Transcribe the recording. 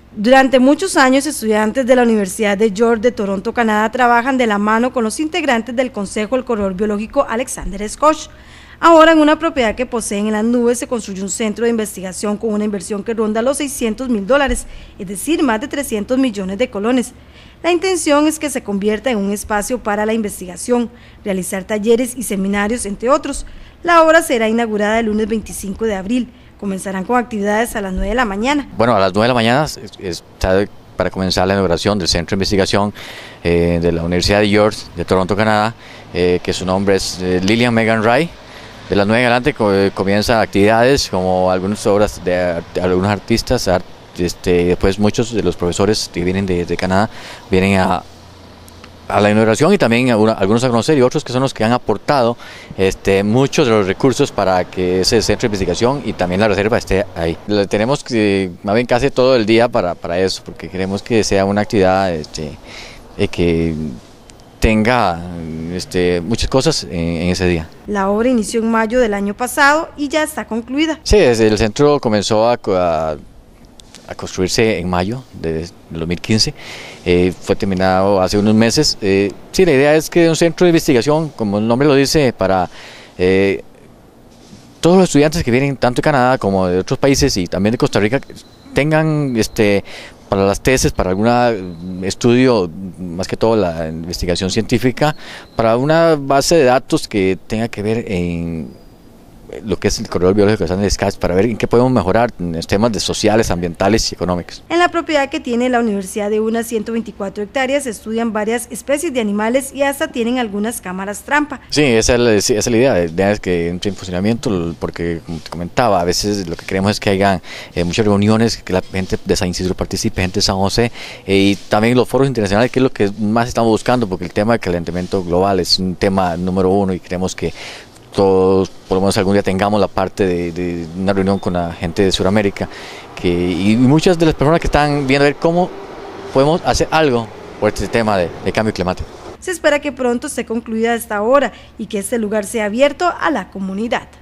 Durante muchos años, estudiantes de la Universidad de York de Toronto, Canadá, trabajan de la mano con los integrantes del Consejo del Corredor Biológico Alexander Scott. Ahora, en una propiedad que poseen en las nubes, se construye un centro de investigación con una inversión que ronda los $600,000, es decir, más de 300 millones de colones. La intención es que se convierta en un espacio para la investigación, realizar talleres y seminarios, entre otros. La obra será inaugurada el lunes 25 de abril. Comenzarán con actividades a las 9 de la mañana. Bueno, a las 9 de la mañana está para comenzar la inauguración del Centro de Investigación de la Universidad de York de Toronto, Canadá, que su nombre es Lillian Megan Rai. De las 9 en adelante comienzan actividades como algunas obras de algunos artistas, después muchos de los profesores que vienen de Canadá vienen a la inauguración, y también algunos a conocer, y otros que son los que han aportado muchos de los recursos para que ese centro de investigación y también la reserva esté ahí. Tenemos más bien casi todo el día para eso, porque queremos que sea una actividad que tenga muchas cosas en ese día. La obra inició en mayo del año pasado y ya está concluida. Sí, el centro comenzó a construirse en mayo de 2015, fue terminado hace unos meses. Sí, la idea es que un centro de investigación, como el nombre lo dice, para todos los estudiantes que vienen tanto de Canadá como de otros países y también de Costa Rica, tengan para las tesis, para algún estudio, más que todo la investigación científica, para una base de datos que tenga que ver en lo que es el corredor biológico de Alexander Scott, para ver en qué podemos mejorar en los temas de sociales, ambientales y económicos. En la propiedad que tiene la universidad de unas 124 hectáreas se estudian varias especies de animales y hasta tienen algunas cámaras trampa. Sí, esa es la idea es que entre en funcionamiento, porque como te comentaba, a veces lo que queremos es que haya muchas reuniones, que la gente de San Isidro participe, gente de San José, y también los foros internacionales, que es lo que más estamos buscando, porque el tema del calentamiento global es un tema número uno y queremos que todos, por lo menos algún día, tengamos la parte de una reunión con la gente de Sudamérica, y muchas de las personas que están viendo a ver cómo podemos hacer algo por este tema de cambio climático. Se espera que pronto esté concluida esta obra y que este lugar sea abierto a la comunidad.